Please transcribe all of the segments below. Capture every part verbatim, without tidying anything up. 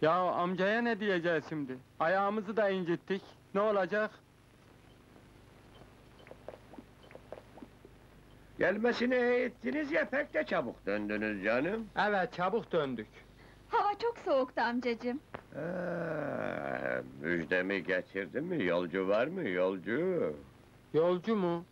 Ya amcaya ne diyeceğiz şimdi? Ayağımızı da incittik. Ne olacak? Gelmesine ettiniz ya, pek de çabuk döndünüz canım. Evet, çabuk döndük. Hava çok soğuktu amcacığım. Ha, müjdemi getirdin mi? Yolcu var mı, yolcu? Yolcu mu?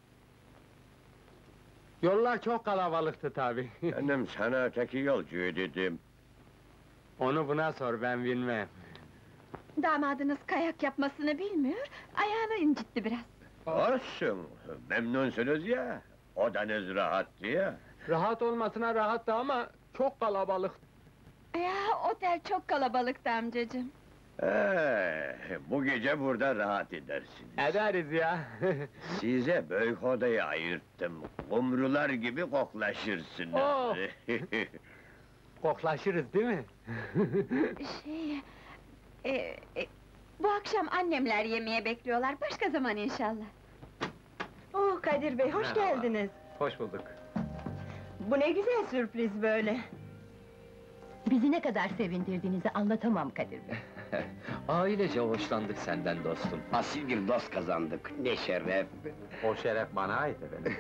Yollar çok kalabalıktı tabi. Benim sana öteki yolcuyu dedim. Onu buna sor, ben bilmem. Damadınız kayak yapmasını bilmiyor, ayağını incitti biraz. Olsun, memnunsunuz ya, odanız rahat diye. Rahat olmasına rahattı ama çok kalabalık. Ya, otel çok kalabalıktı amcacığım. Ee, bu gece burada rahat edersiniz. Ederiz ya. Size büyük odayı ayırttım, kumrular gibi koklaşırsınız. Oh! Koklaşırız değil mi? Şey... E, e, bu akşam annemler yemeğe bekliyorlar, başka zaman inşallah. Oh Kadir Bey, hoş Merhaba. geldiniz. Hoş bulduk. Bu ne güzel sürpriz böyle. Bizi ne kadar sevindirdiğinizi anlatamam Kadir Bey. Ailece hoşlandık senden dostum. Asil bir dost kazandık, ne şeref! O şeref bana ait efendim.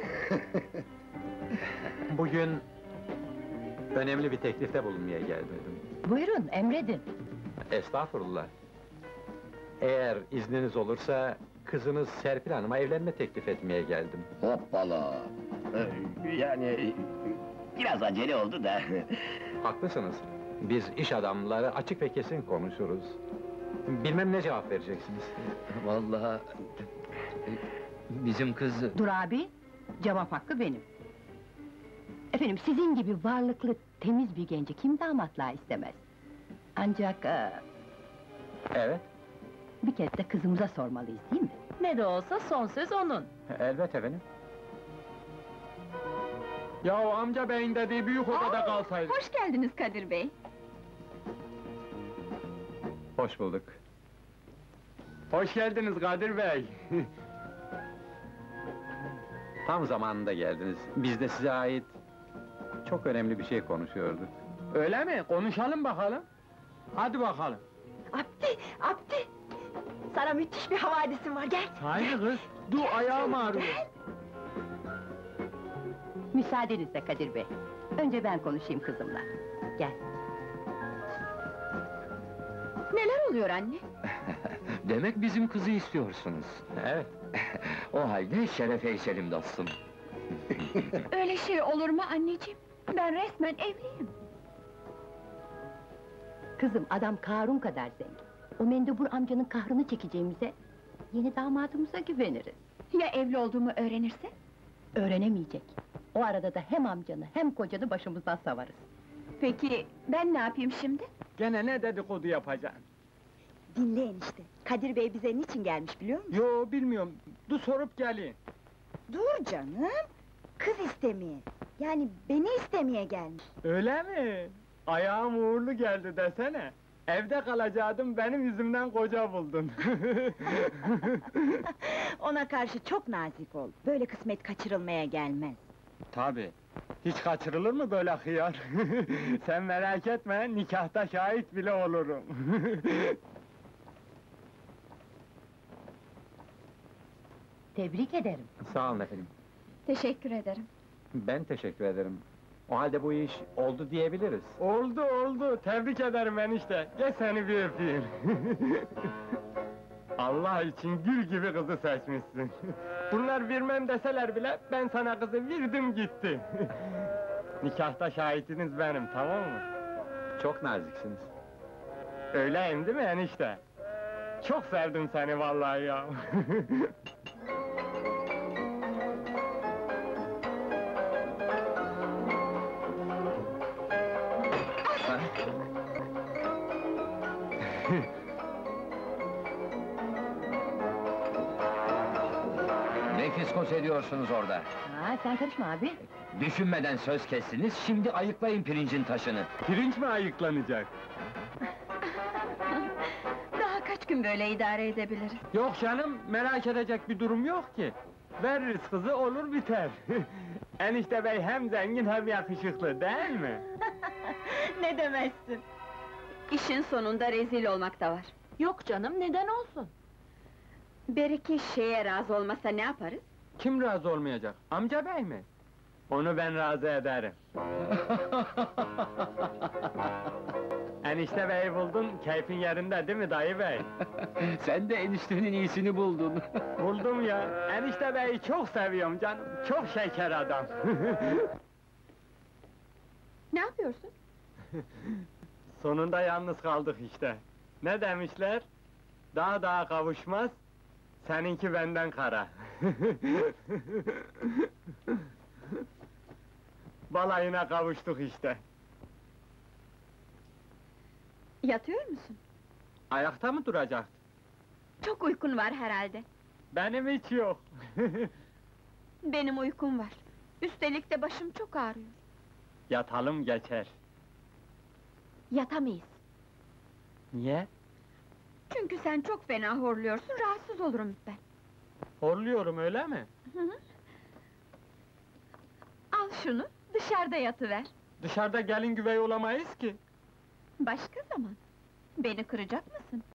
Bugün önemli bir teklifte bulunmaya geldim. Buyurun, emredin. Estağfurullah. Eğer izniniz olursa kızınız Serpil Hanım'a evlenme teklif etmeye geldim. Hoppala! Ee, Yani... biraz acele oldu da... Haklısınız. Biz iş adamları açık ve kesin konuşuruz. Bilmem ne cevap vereceksiniz. Vallahi... Bizim kız... Dur abi, cevap hakkı benim. Efendim, sizin gibi varlıklı, temiz bir genci kim damatlığa istemez? Ancak... e, Evet, bir kez de kızımıza sormalıyız, değil mi? Ne de olsa son söz onun. elbet efendim. Ya o amca beyin dediği büyük odada kalsaydı. Hoş geldiniz Kadir Bey. Hoş bulduk. Hoş geldiniz Kadir Bey. Tam zamanında geldiniz. Biz de size ait çok önemli bir şey konuşuyorduk. Öyle mi? Konuşalım bakalım. Hadi bakalım. Abdi, Abdi! Sana müthiş bir havadisim var, gel! Hayır kız, dur ayağım ağrıyor. Müsaadenizle Kadir Bey. Önce ben konuşayım kızımla. Gel. Neler oluyor anne? Demek bizim kızı istiyorsunuz. Evet. O halde şeref eyselim dostum. Öyle şey olur mu anneciğim? Ben resmen evliyim. Kızım, adam Karun kadar zengin. O mendebur amcanın kahrını çekeceğimize... ...yeni damadımıza güveniriz. Ya evli olduğumu öğrenirse? Öğrenemeyecek. O arada da hem amcanı hem kocanı başımızdan savarız. Peki, ben ne yapayım şimdi? Gene ne dedikodu yapacaksın? Dinle enişte, Kadir Bey bize niçin gelmiş biliyor musun? Yo, bilmiyorum. Dur sorup geleyim. Dur canım! Kız istemeye, yani beni istemeye gelmiş. Öyle mi? Ayağım uğurlu geldi desene. Evde kalacaktım, benim yüzümden koca buldun. Ona karşı çok nazik ol, böyle kısmet kaçırılmaya gelmez. Tabi. Hiç kaçırılır mı böyle hıyar? Sen merak etme, nikahta şahit bile olurum. Tebrik ederim. Sağ olun efendim. Teşekkür ederim. Ben teşekkür ederim. O halde bu iş oldu diyebiliriz. Oldu oldu, tebrik ederim enişte. Gel seni bir öpeyim. Allah için gül gibi kızı seçmişsin. Bunlar vermem deseler bile, ben sana kızı verdim gitti. Nikahta şahitiniz benim, tamam mı? Çok naziksiniz. Öyleyim değil mi enişte? Çok sevdim seni vallahi ya. Ne fiskos ediyorsunuz orada? Ha, sen karışma abi. Düşünmeden söz kestiniz, şimdi ayıklayın pirincin taşını. Pirinç mi ayıklanacak? Daha kaç gün böyle idare edebiliriz? Yok canım, merak edecek bir durum yok ki. Veririz kızı, olur biter. Enişte bey hem zengin hem yakışıklı, değil mi? Ne demezsin! İşin sonunda rezil olmak da var. Yok canım, neden olsun? Beriki şeye razı olmasa ne yaparız? Kim razı olmayacak? Amca bey mi? Onu ben razı ederim. Enişte beyi buldun, keyfin yerinde değil mi dayı bey? Sen de eniştenin iyisini buldun. Buldum ya, enişte beyi çok seviyorum canım, çok şeker adam. Ne yapıyorsun? Sonunda yalnız kaldık işte. Ne demişler? Dağ dağa kavuşmaz, seninki benden kara. Balayına kavuştuk işte. Yatıyor musun? Ayakta mı duracak? Çok uykun var herhalde. Benim hiç yok. Benim uykum var. Üstelik de başım çok ağrıyor. Yatalım geçer. Yatamayız. Niye? Çünkü sen çok fena horluyorsun, rahatsız olurum ben. Horluyorum öyle mi? Hı hı. Al şunu, dışarıda yatıver. Dışarıda gelin güvey olamayız ki. Başka zaman. Beni kıracak mısın?